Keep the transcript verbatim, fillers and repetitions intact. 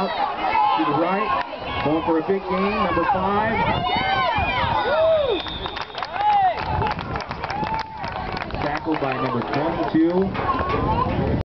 out to the right. Going for a big gain, number five. Tackled by number twenty-two.